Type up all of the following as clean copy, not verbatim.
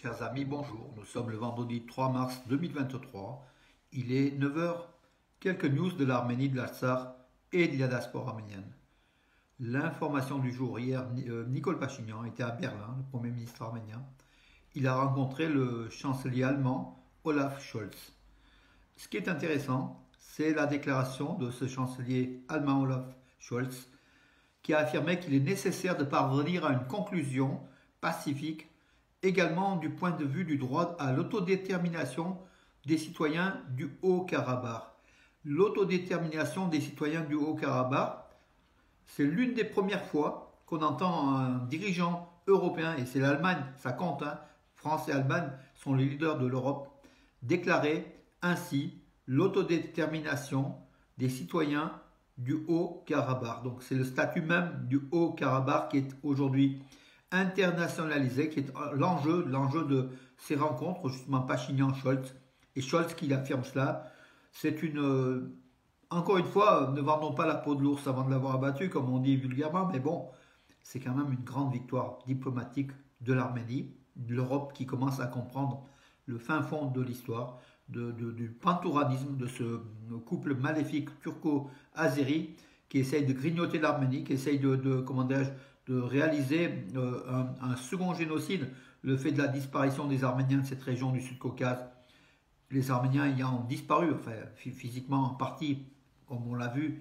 Chers amis, bonjour. Nous sommes le vendredi 3 mars 2023. Il est 9 heures. Quelques news de l'Arménie, de l'Artsakh et de la diaspora arménienne. L'information du jour, hier, Nicole Pachinian était à Berlin, le Premier ministre arménien. Il a rencontré le chancelier allemand Olaf Scholz. Ce qui est intéressant, c'est la déclaration de ce chancelier allemand Olaf Scholz qui a affirmé qu'il est nécessaire de parvenir à une conclusion pacifique également du point de vue du droit à l'autodétermination des citoyens du Haut-Karabakh. L'autodétermination des citoyens du Haut-Karabakh, c'est l'une des premières fois qu'on entend un dirigeant européen, et c'est l'Allemagne, ça compte, hein, France et Allemagne sont les leaders de l'Europe, déclarer ainsi l'autodétermination des citoyens du Haut-Karabakh. Donc c'est le statut même du Haut-Karabakh qui est aujourd'hui internationalisé, qui est l'enjeu de ces rencontres, justement Pachinian-Scholz, et Scholz qui affirme cela. C'est encore une fois, ne vendons pas la peau de l'ours avant de l'avoir abattu, comme on dit vulgairement, mais bon, c'est quand même une grande victoire diplomatique de l'Arménie, de l'Europe qui commence à comprendre le fin fond de l'histoire, du pantouradisme, de ce couple maléfique turco-azéri qui essaye de grignoter l'Arménie, qui essaye de réaliser un second génocide, le fait de la disparition des Arméniens de cette région du Sud-Caucase, les Arméniens ayant disparu, enfin physiquement en partie, comme on l'a vu,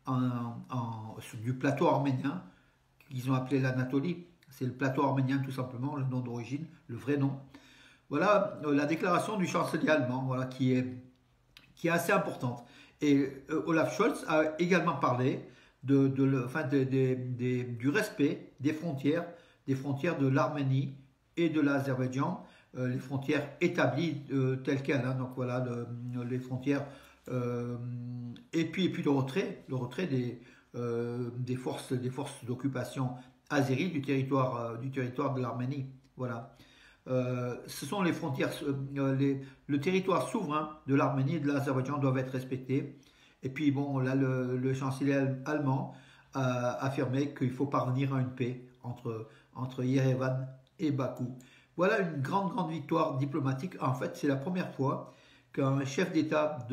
du plateau arménien, qu'ils ont appelé l'Anatolie. C'est le plateau arménien tout simplement, le nom d'origine, le vrai nom. Voilà la déclaration du chancelier allemand, voilà, qui est assez importante. Et Olaf Scholz a également parlé du respect des frontières de l'Arménie et de l'Azerbaïdjan, les frontières établies telles quelles, hein, donc voilà les frontières, et puis le retrait des forces d'occupation azéries du territoire de l'Arménie, voilà. Ce sont les frontières, le territoire souverain de l'Arménie et de l'Azerbaïdjan doivent être respectés. Et puis bon, là le chancelier allemand a affirmé qu'il faut parvenir à une paix entre Yerevan et Bakou. Voilà une grande victoire diplomatique. En fait, c'est la première fois qu'un chef d'État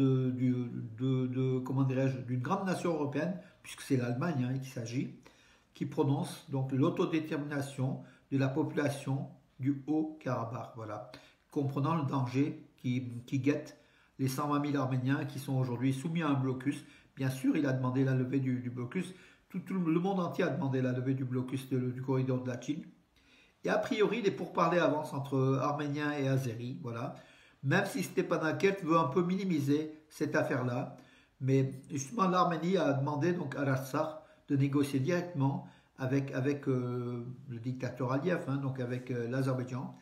comment dirais-je, d'une grande nation européenne, puisque c'est l'Allemagne hein, qu'il s'agit, qui prononce donc l'autodétermination de la population du Haut-Karabakh, voilà, comprenant le danger qui guette les 120 000 Arméniens qui sont aujourd'hui soumis à un blocus. Bien sûr, il a demandé la levée du blocus. Tout le monde entier a demandé la levée du blocus du corridor de la Chine. Et a priori, les pourparlers avancent entre Arméniens et Azéris, voilà. Même si Stepanakert veut un peu minimiser cette affaire-là, mais justement l'Arménie a demandé donc à l'Artsakh de négocier directement avec le dictateur Aliyev, hein, donc avec l'Azerbaïdjan.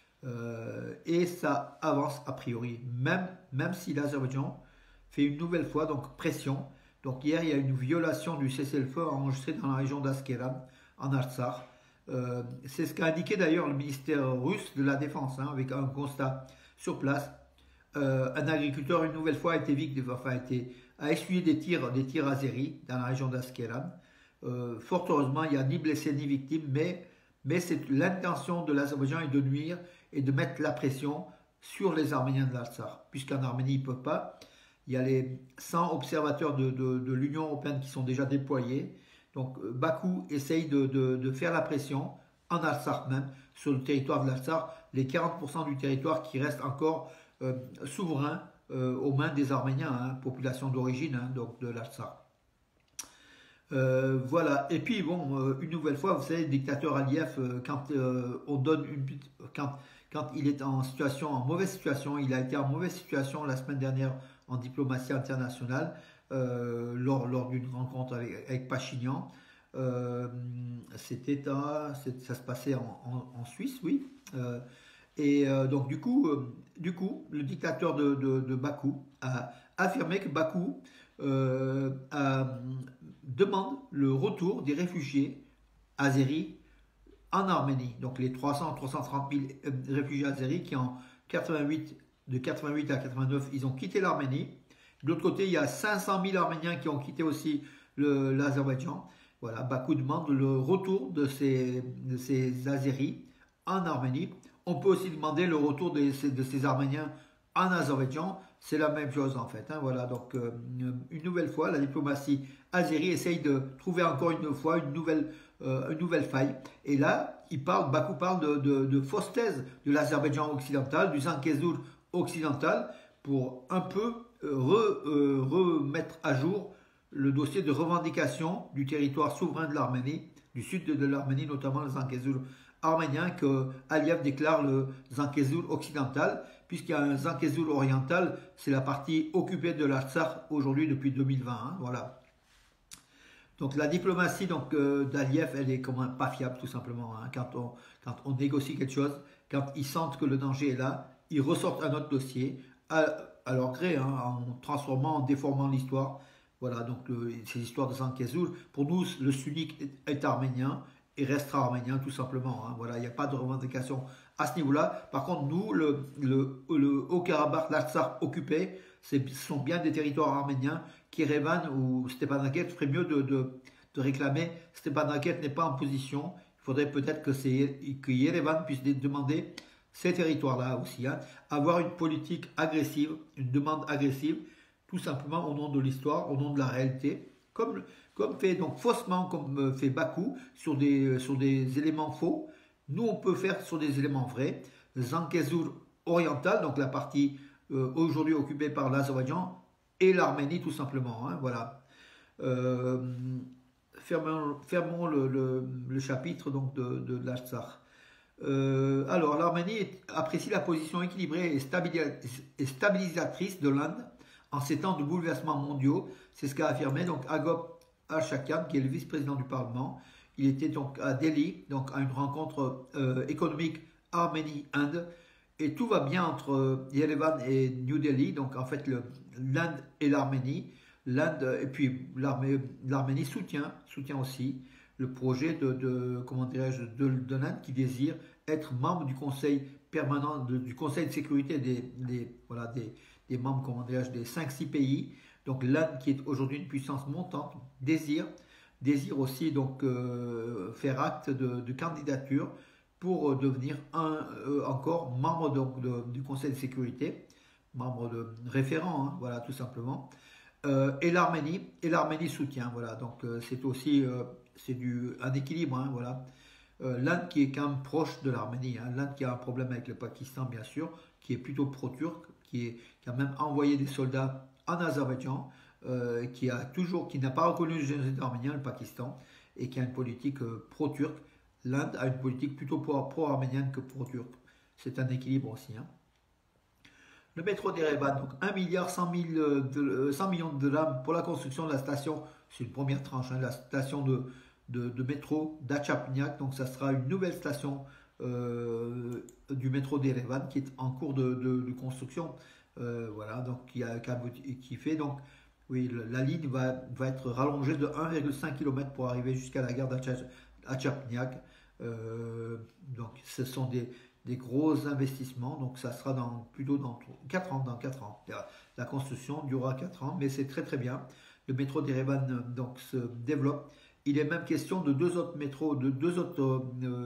Et ça avance a priori, même si l'Azerbaïdjan fait une nouvelle fois donc pression. Donc hier, il y a une violation du cessez-le-feu enregistré dans la région d'Askeran, en Artsakh. C'est ce qu'a indiqué d'ailleurs le ministère russe de la Défense, hein, avec un constat sur place. Un agriculteur, une nouvelle fois, a essuyé des tirs azéris dans la région d'Askeran. Fort heureusement, il n'y a ni blessés ni victimes, mais c'est l'intention de l'Azerbaïdjan est de nuire et de mettre la pression sur les Arméniens de l'Artsakh, puisqu'en Arménie, ils ne peuvent pas. Il y a les 100 observateurs de l'Union européenne qui sont déjà déployés. Donc Bakou essaye de faire la pression en Artsakh même, sur le territoire de l'Artsakh, les 40% du territoire qui reste encore souverain aux mains des Arméniens, hein, population d'origine hein, donc de l'Artsakh. Voilà, et puis bon, une nouvelle fois, vous savez, le dictateur Aliyev, quand il est en mauvaise situation, il a été en mauvaise situation la semaine dernière en diplomatie internationale, lors d'une rencontre avec Pachinian. Ça se passait en Suisse, oui. Donc du coup, le dictateur de Bakou a affirmé que Bakou demande le retour des réfugiés azéris en Arménie. Donc les 330 000 réfugiés azéris qui de 88 à 89, ils ont quitté l'Arménie. De l'autre côté, il y a 500 000 Arméniens qui ont quitté aussi l'Azerbaïdjan. Voilà, Bakou demande le retour de ces Azéris en Arménie On peut aussi demander le retour de ces Arméniens en Azerbaïdjan. C'est la même chose en fait. Hein, voilà, donc une nouvelle fois, la diplomatie azérie essaye de trouver encore une fois une nouvelle faille. Et là, Bakou parle de fausses thèses de l'Azerbaïdjan occidental, du Zangezur occidental, pour un peu remettre à jour le dossier de revendication du territoire souverain de l'Arménie, du sud de l'Arménie, notamment le Zangezur arménien, que Aliyev déclare le Zangezur occidental, puisqu'il y a un Zangezur oriental, c'est la partie occupée de l'Artsakh aujourd'hui depuis 2020. Hein, voilà. Donc la diplomatie d'Aliyev, elle est quand même pas fiable tout simplement. Hein. Quand on négocie quelque chose, quand ils sentent que le danger est là, ils ressortent un autre dossier à leur gré, hein, en transformant, en déformant l'histoire. Voilà, donc ces histoires de Zangezur, pour nous, le sunnique est arménien et restera arménien tout simplement. Hein. Voilà, il n'y a pas de revendication à ce niveau-là. Par contre, nous, le Haut-Karabakh, l'Artsakh occupé, ce sont bien des territoires arméniens. Yerevan ou Stepanakert ferait mieux de réclamer. Stepanakert n'est pas en position. Il faudrait peut-être que Yerevan puisse demander ces territoires-là aussi. Hein. Avoir une politique agressive, une demande agressive, tout simplement au nom de l'histoire, au nom de la réalité, comme fait donc faussement, comme fait Bakou, sur des éléments faux. Nous, on peut faire sur des éléments vrais. Zangezur oriental, donc la partie aujourd'hui occupée par l'Azerbaïdjan, et l'Arménie tout simplement. Hein, voilà. Fermons le chapitre donc de l'Artsakh. Alors, l'Arménie apprécie la position équilibrée et stabilisatrice de l'Inde en ces temps de bouleversements mondiaux. C'est ce qu'a affirmé donc Agop Al-Shakan, qui est le vice-président du Parlement. Il était donc à Delhi, donc à une rencontre économique Arménie-Inde. Et tout va bien entre Yerevan et New Delhi. Donc en fait, l'Inde et l'Arménie. L'Inde et puis l'Arménie soutient aussi le projet de l'Inde qui désire être membre du Conseil permanent, du Conseil de sécurité des membres, des 5-6 pays. Donc l'Inde, qui est aujourd'hui une puissance montante, désire aussi donc faire acte de candidature pour devenir encore membre du Conseil de sécurité, membre référent, hein, voilà, tout simplement. Et l'Arménie soutient, voilà, donc c'est aussi un équilibre, hein, voilà. L'Inde qui est quand même proche de l'Arménie, hein, l'Inde qui a un problème avec le Pakistan, bien sûr, qui est plutôt pro-turc, qui a même envoyé des soldats en Azerbaïdjan, qui n'a pas reconnu le génocide arménien, le Pakistan, et qui a une politique pro-turque. L'Inde a une politique plutôt pro-arménienne que pro-turque. C'est un équilibre aussi. Hein. Le métro d'Erevan, donc 1 milliard 100 millions de dirhams pour la construction de la station, c'est une première tranche, hein, la station de métro d'Achapniak. Donc ça sera une nouvelle station du métro d'Erevan qui est en cours de construction. Voilà, donc qui fait donc, oui, la ligne va être rallongée de 1,5 km pour arriver jusqu'à la gare d'Achapniak. Donc ce sont des gros investissements, donc ça sera plutôt dans 4 ans. La construction durera 4 ans, mais c'est très très bien. Le métro d'Erevan donc se développe. Il est même question de deux autres métros, de deux autres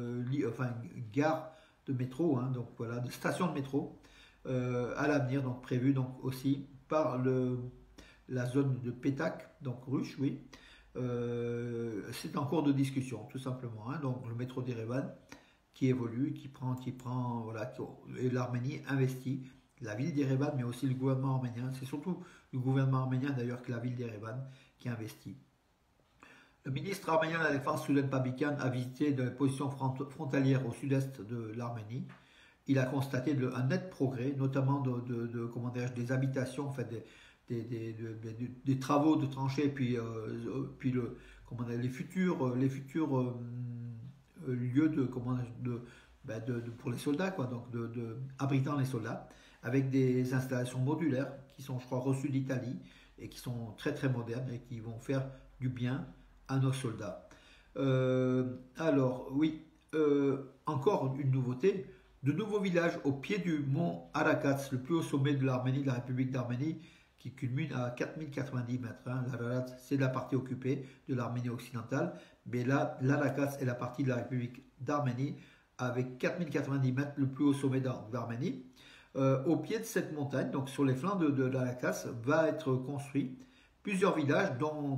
gares de métro, hein, donc voilà, de stations de métro à l'avenir, donc prévues donc aussi par la zone de Petak, donc Ruche, oui. C'est en cours de discussion, tout simplement. Hein. Donc le métro d'Erevan qui évolue, qui prend, voilà, et l'Arménie investit, la ville d'Erevan, mais aussi le gouvernement arménien. C'est surtout le gouvernement arménien d'ailleurs que la ville d'Erevan qui investit. Le ministre arménien de la Défense, Soulen Pabikan, a visité des positions frontalières au sud-est de l'Arménie. Il a constaté un net progrès, notamment des habitations, en fait, des travaux de tranchées, puis les futurs lieux pour les soldats, quoi, donc abritant les soldats, avec des installations modulaires qui sont, je crois, reçues d'Italie et qui sont très très modernes et qui vont faire du bien à nos soldats. Alors, oui, encore une nouveauté, de nouveaux villages au pied du mont Arakats, le plus haut sommet de l'Arménie, de la République d'Arménie, qui culmine à 4090 mètres. Hein. L'Ararat, c'est la partie occupée de l'Arménie occidentale, mais là, l'Arakats est la partie de la République d'Arménie. avec 4090 mètres, le plus haut sommet d'Arménie. Au pied de cette montagne, donc sur les flancs de la Casse, va être construit plusieurs villages,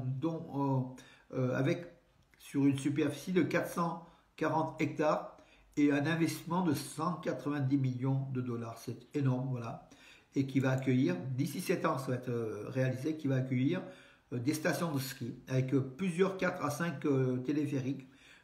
avec sur une superficie de 440 hectares et un investissement de 190 millions de dollars. C'est énorme, voilà. Et qui va accueillir, d'ici 7 ans, ça va être réalisé, qui va accueillir des stations de ski avec plusieurs 4 à 5 téléphériques,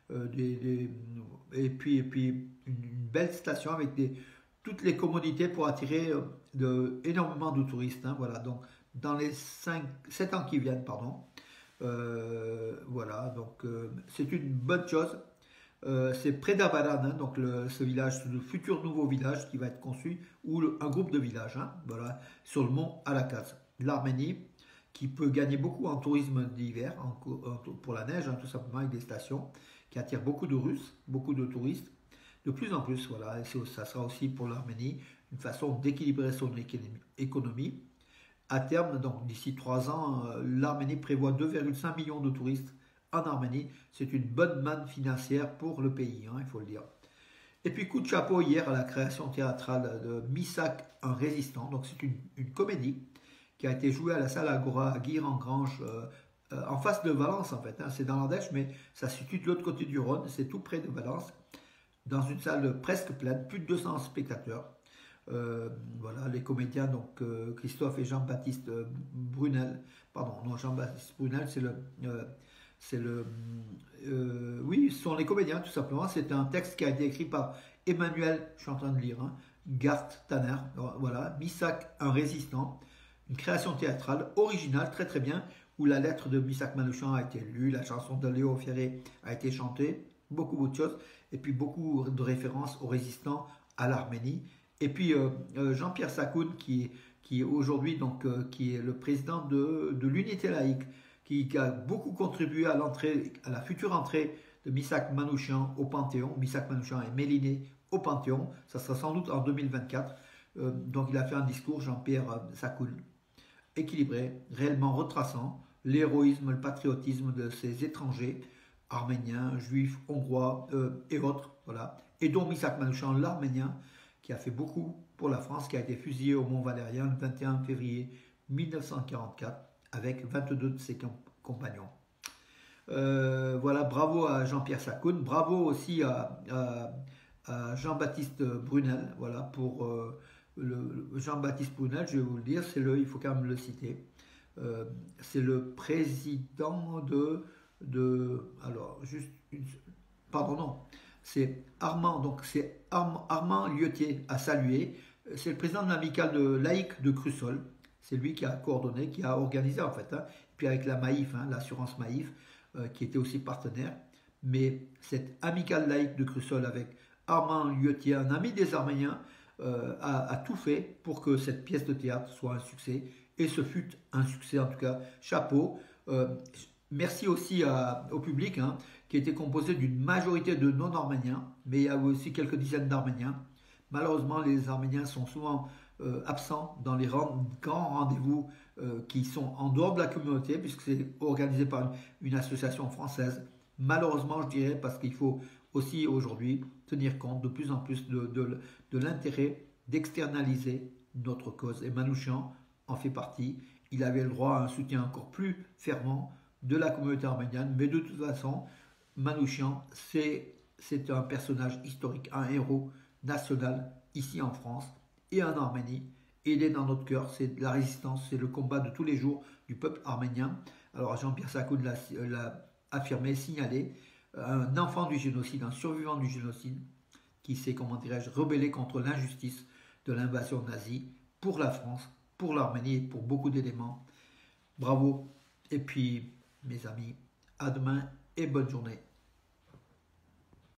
et puis une belle station avec toutes les commodités pour attirer énormément de touristes. Hein, voilà, donc dans les 7 ans qui viennent, pardon. Voilà, donc c'est une bonne chose. C'est près d'Abadan, hein, donc ce village, le futur nouveau village qui va être construit, ou un groupe de villages, hein, voilà, sur le mont Alakaz. L'Arménie, qui peut gagner beaucoup en tourisme d'hiver, pour la neige, hein, tout simplement, avec des stations qui attirent beaucoup de Russes, beaucoup de touristes, de plus en plus, voilà, et ça sera aussi pour l'Arménie une façon d'équilibrer son économie. À terme, donc d'ici 3 ans, l'Arménie prévoit 2,5 millions de touristes en Arménie. C'est une bonne manne financière pour le pays, hein, il faut le dire. Et puis coup de chapeau hier à la création théâtrale de Missak, un résistant. Donc c'est une comédie qui a été jouée à la salle Agora à Guire-en-Grange, en face de Valence en fait. Hein. C'est dans l'Ardèche, mais ça se situe de l'autre côté du Rhône, c'est tout près de Valence, dans une salle presque pleine, plus de 200 spectateurs. Voilà, les comédiens, donc Christophe et Jean-Baptiste Brunel, pardon, non, Jean-Baptiste Brunel, oui, ce sont les comédiens tout simplement. C'est un texte qui a été écrit par Emmanuel, je suis en train de lire, hein, Gart Tanner, voilà, Missak, un résistant, une création théâtrale originale, très très bien, où la lettre de Missak Manouchian a été lue, la chanson de Léo Ferré a été chantée, beaucoup de choses, et puis beaucoup de références aux résistants à l'Arménie. Et puis Jean-Pierre Sakoun, qui est aujourd'hui donc qui est le président de l'Unité laïque, qui a beaucoup contribué à la future entrée de Missak Manouchian au Panthéon. Missak Manouchian est méliné au Panthéon, ça sera sans doute en 2024. Donc il a fait un discours, Jean-Pierre Sakoun, équilibré, réellement retraçant l'héroïsme, le patriotisme de ces étrangers, arméniens, juifs, hongrois et autres, voilà. Et dont Missak Manouchian, l'Arménien, qui a fait beaucoup pour la France, qui a été fusillé au Mont Valérien le 21 février 1944 avec 22 de ses compagnons. Voilà, bravo à Jean-Pierre Sakoun, bravo aussi à Jean-Baptiste Brunel, voilà, pour Jean-Baptiste Brunel, je vais vous le dire, il faut quand même le citer, c'est le président alors, pardon, non, c'est Armand, donc c'est Armand Lieutier à saluer. C'est le président de l'amicale laïque de Crussol. C'est lui qui a coordonné, qui a organisé en fait. Hein. Et puis avec la Maïf, hein, l'assurance Maïf, qui était aussi partenaire. Mais cette amicale laïque de Crussol avec Armand Lieutier, un ami des Arméniens, a tout fait pour que cette pièce de théâtre soit un succès. Et ce fut un succès en tout cas. Chapeau. Merci aussi au public, hein, qui était composé d'une majorité de non-arméniens, mais il y a aussi quelques dizaines d'Arméniens. Malheureusement, les Arméniens sont souvent absents dans les grands rendez-vous qui sont en dehors de la communauté, puisque c'est organisé par une association française. Malheureusement, je dirais, parce qu'il faut aussi aujourd'hui tenir compte de plus en plus de l'intérêt d'externaliser notre cause. Et Manouchian en fait partie. Il avait le droit à un soutien encore plus fervent de la communauté arménienne, mais de toute façon, Manouchian, c'est un personnage historique, un héros national ici en France et en Arménie. Et il est dans notre cœur, c'est la résistance, c'est le combat de tous les jours du peuple arménien. Alors Jean-Pierre Sakoun l'a affirmé, signalé, un enfant du génocide, un survivant du génocide, qui s'est, comment dirais-je, rebellé contre l'injustice de l'invasion nazie pour la France, pour l'Arménie et pour beaucoup d'éléments. Bravo. Et puis, mes amis, à demain et bonne journée.